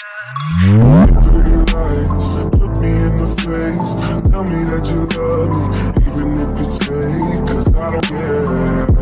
Pretty lies, look me in the face. Tell me that you love me, even if it's fake, 'cause I don't care.